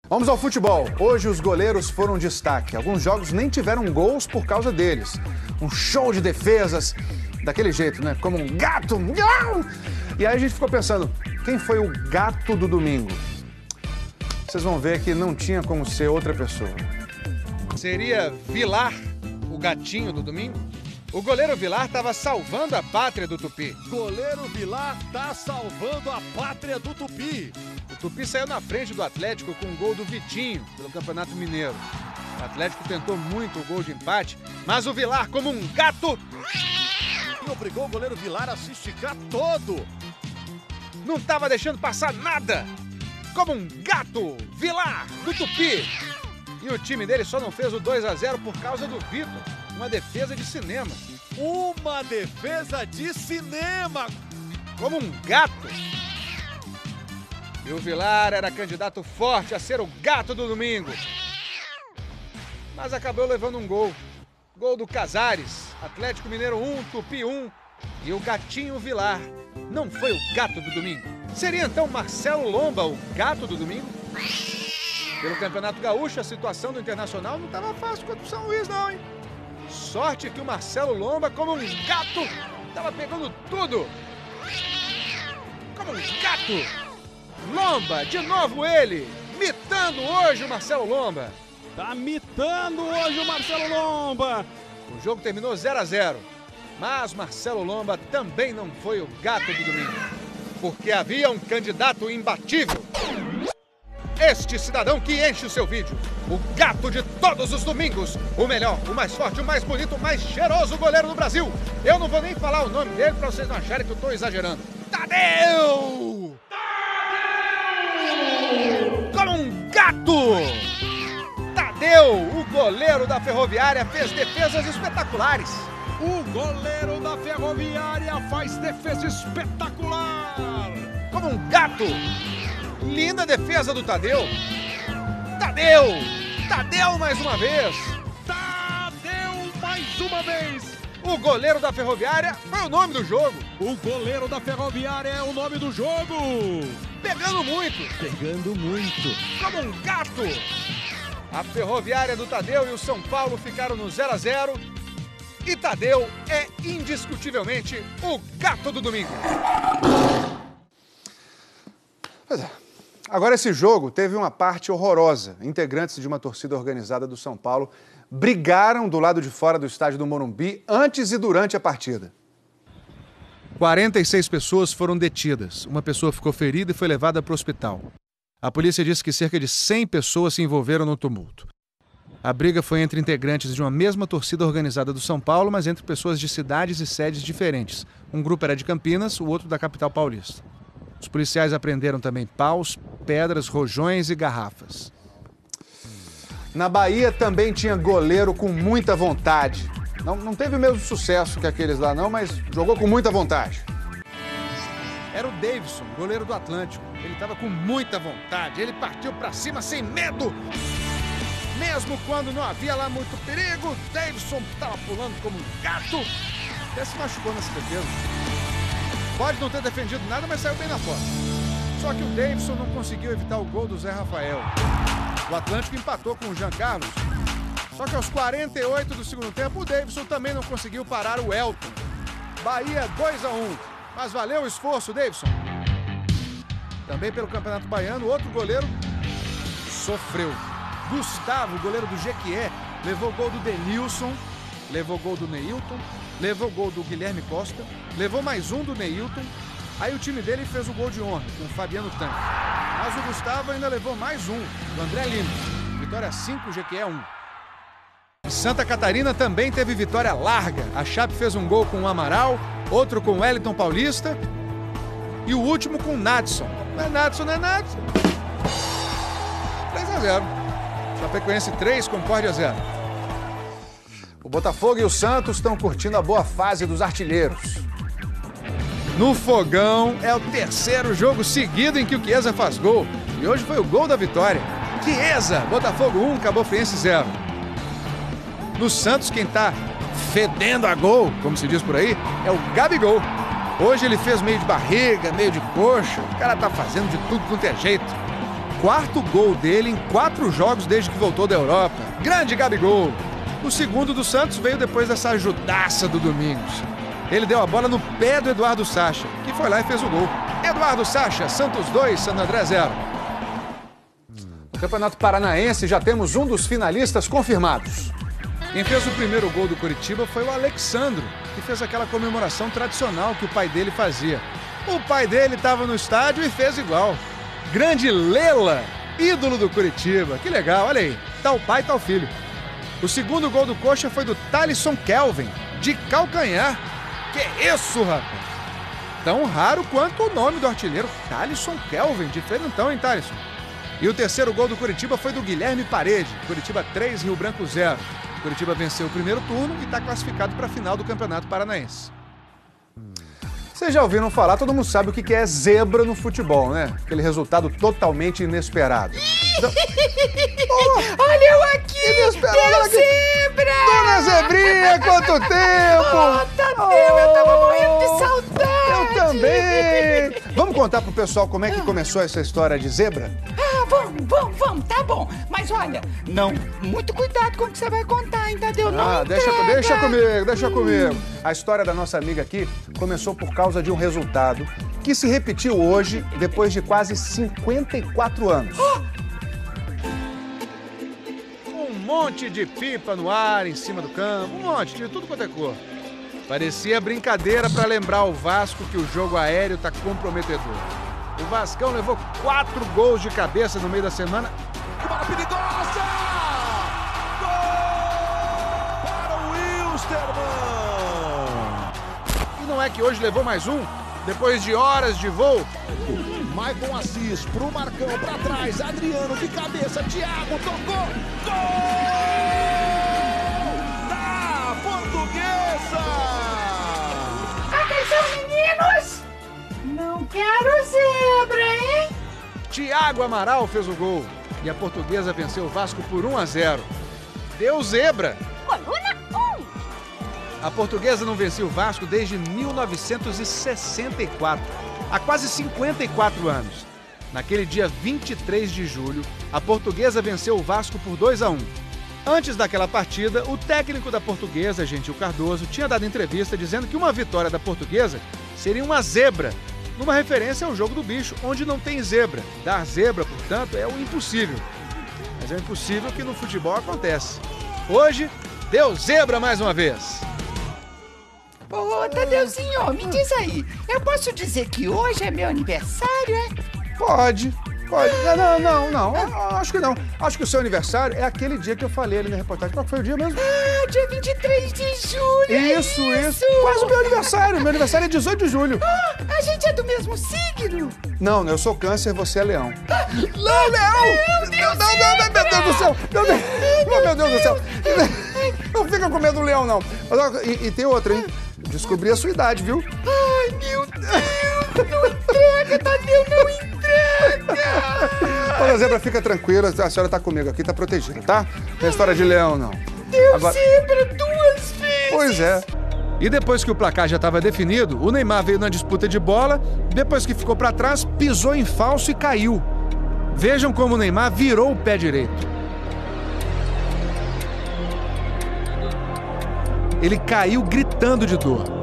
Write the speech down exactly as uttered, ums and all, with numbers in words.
Vamos ao futebol. Hoje os goleiros foram destaque. Alguns jogos nem tiveram gols por causa deles. Um show de defesas, daquele jeito, né? Como um gato. E aí a gente ficou pensando, quem foi o gato do domingo? Vocês vão ver que não tinha como ser outra pessoa. Seria Vilar, o gatinho do domingo? O goleiro Vilar estava salvando a pátria do Tupi. Goleiro Vilar tá salvando a pátria do Tupi. O Tupi saiu na frente do Atlético com o gol do Vitinho, pelo Campeonato Mineiro. O Atlético tentou muito o gol de empate, mas o Vilar, como um gato, e obrigou o goleiro Vilar a se esticar todo. Não estava deixando passar nada. Como um gato, Vilar, do Tupi. E o time dele só não fez o dois a zero por causa do Vitor. Uma defesa de cinema. Uma defesa de cinema. Como um gato. E o Vilar era candidato forte a ser o gato do domingo. Mas acabou levando um gol. Gol do Casares. Atlético Mineiro um, Tupi um. E o gatinho Vilar não foi o gato do domingo. Seria então Marcelo Lomba o gato do domingo? Pelo Campeonato Gaúcho, a situação do Internacional não estava fácil contra o São Luís, não, hein? Sorte que o Marcelo Lomba, como um gato, estava pegando tudo. Como um gato. Lomba, de novo ele, mitando hoje o Marcelo Lomba. Tá mitando hoje o Marcelo Lomba. O jogo terminou zero a zero, mas Marcelo Lomba também não foi o gato do domingo, porque havia um candidato imbatível. Este cidadão que enche o seu vídeo, o gato de todos os domingos, o melhor, o mais forte, o mais bonito, o mais cheiroso goleiro do Brasil. Eu não vou nem falar o nome dele para vocês não acharem que eu estou exagerando. Tadeu! Tadeu! Como um gato! Tadeu, o goleiro da Ferroviária, fez defesas espetaculares. O goleiro da Ferroviária faz defesa espetacular. Como um gato! Linda defesa do Tadeu. Tadeu! Tadeu mais uma vez. Tadeu mais uma vez. O goleiro da Ferroviária foi o nome do jogo. O goleiro da Ferroviária é o nome do jogo. Pegando muito. Pegando muito. Como um gato. A Ferroviária do Tadeu e o São Paulo ficaram no zero a zero. E Tadeu é indiscutivelmente o gato do domingo. Pois é. Agora, esse jogo teve uma parte horrorosa. Integrantes de uma torcida organizada do São Paulo brigaram do lado de fora do estádio do Morumbi antes e durante a partida. quarenta e seis pessoas foram detidas. Uma pessoa ficou ferida e foi levada para o hospital. A polícia disse que cerca de cem pessoas se envolveram no tumulto. A briga foi entre integrantes de uma mesma torcida organizada do São Paulo, mas entre pessoas de cidades e sedes diferentes. Um grupo era de Campinas, o outro da capital paulista. Os policiais apreenderam também paus, pedras, rojões e garrafas. Na Bahia também tinha goleiro com muita vontade. Não, não teve o mesmo sucesso que aqueles lá não, mas jogou com muita vontade. Era o Davidson, goleiro do Atlântico. Ele estava com muita vontade, ele partiu para cima sem medo. Mesmo quando não havia lá muito perigo, o Davidson estava pulando como um gato. Até se machucou nessa defesa. Pode não ter defendido nada, mas saiu bem na foto. Só que o Davidson não conseguiu evitar o gol do Zé Rafael. O Atlântico empatou com o Jean Carlos. Só que aos quarenta e oito do segundo tempo, o Davidson também não conseguiu parar o Elton. Bahia dois a um. Mas valeu o esforço, Davidson. Também pelo Campeonato Baiano, outro goleiro sofreu. Gustavo, goleiro do Jequié, levou gol do Denilson, levou gol do Neilton, levou gol do Guilherme Costa, levou mais um do Neilton. Aí o time dele fez o gol de honra, com o Fabiano Tanque. Mas o Gustavo ainda levou mais um, do André Lima. Vitória cinco, Jequié um. Santa Catarina também teve vitória larga. A Chape fez um gol com o Amaral, outro com o Wellington Paulista e o último com o Nadson. Não é Nadson, não é Nadson. três a zero. Chapecoense três, Concórdia zero. O Botafogo e o Santos estão curtindo a boa fase dos artilheiros. No Fogão é o terceiro jogo seguido em que o Chiesa faz gol. E hoje foi o gol da vitória. Chiesa, Botafogo um, Cabo Friense zero. No Santos, quem tá fedendo a gol, como se diz por aí, é o Gabigol. Hoje ele fez meio de barriga, meio de coxa. O cara tá fazendo de tudo quanto é jeito. quarto gol dele em quatro jogos desde que voltou da Europa. Grande Gabigol! O segundo do Santos veio depois dessa ajudaça do Domingos. Ele deu a bola no pé do Eduardo Sacha, que foi lá e fez o gol. Eduardo Sacha, Santos dois, Santo André zero. No Campeonato Paranaense já temos um dos finalistas confirmados. Quem fez o primeiro gol do Coritiba foi o Alexandro, que fez aquela comemoração tradicional que o pai dele fazia. O pai dele estava no estádio e fez igual. Grande Lela, ídolo do Coritiba. Que legal, olha aí. Tal pai, tal filho. O segundo gol do Coxa foi do Thalisson Kelvin, de calcanhar. Que isso, rapaz? Tão raro quanto o nome do artilheiro, Thalisson Kelvin. Diferentão, hein, Thalisson? E o terceiro gol do Coritiba foi do Guilherme Parede. Coritiba três, Rio Branco zero. Coritiba venceu o primeiro turno e está classificado para a final do Campeonato Paranaense. Vocês já ouviram falar, todo mundo sabe o que é zebra no futebol, né? Aquele resultado totalmente inesperado. Então... oh, olha eu aqui! Inesperado aqui! Zebra! Dona Zebrinha, quanto tempo! Oh, Tadeu, oh, eu tava morrendo de saudade! Eu também! Vamos contar pro pessoal como é que começou essa história de zebra? Ah, vamos, vamos, vamos, tá bom. Mas olha, não, muito cuidado com o que você vai contar, hein, Tadeu? Não ah, deixa, entrega. deixa comigo, deixa hum. comigo. A história da nossa amiga aqui começou por causa de um resultado que se repetiu hoje, depois de quase cinquenta e quatro anos. Oh! Um monte de pipa no ar, em cima do campo, um monte, de tudo quanto é cor. Parecia brincadeira para lembrar o Vasco que o jogo aéreo tá comprometedor. O Vascão levou quatro gols de cabeça no meio da semana. Que bola perigosa! Gol para o Wilstermann! E não é que hoje levou mais um? Depois de horas de voo? Maicon Assis pro Marcão, pra trás, Adriano de cabeça, Thiago tocou! Gol da Portuguesa! Atenção, meninos! Não quero zebra, hein? Thiago Amaral fez o gol e a Portuguesa venceu o Vasco por um a zero. Deu zebra! Coluna um! A Portuguesa não vencia o Vasco desde mil novecentos e sessenta e quatro, há quase cinquenta e quatro anos. Naquele dia vinte e três de julho, a Portuguesa venceu o Vasco por dois a um. Antes daquela partida, o técnico da Portuguesa, Gentil Cardoso, tinha dado entrevista dizendo que uma vitória da Portuguesa seria uma zebra, numa referência ao jogo do bicho, onde não tem zebra. Dar zebra, portanto, é o impossível. Mas é o impossível que no futebol acontece. Hoje, deu zebra mais uma vez. Ô, Tadeuzinho, me diz aí, eu posso dizer que hoje é meu aniversário, é? Pode, pode. Não, não, não, não. Eu acho que não. Acho que o seu aniversário é aquele dia que eu falei ali na reportagem. Qual foi o dia mesmo? Ah, dia vinte e três de julho. Isso, isso. isso. Quase o meu aniversário. Meu aniversário é dezoito de julho. Ah, a gente é do mesmo signo. Não, eu sou câncer, você é leão. Ah, não, leão! Meu Deus, não, não, não, meu Deus do céu. Meu Deus, meu, meu Deus do céu. Não fica com medo do leão, não. E, e tem outra, hein? Descobri a sua idade, viu? Ai, meu Deus! Não entrega, Tadeu, não entrega! Dona Zebra, fica tranquila, a senhora tá comigo aqui, tá protegida, tá? Não tem história de leão, não. Deu Agora... zebra duas vezes! Pois é. E depois que o placar já estava definido, o Neymar veio na disputa de bola, depois que ficou para trás, pisou em falso e caiu. Vejam como o Neymar virou o pé direito. Ele caiu gritando de dor.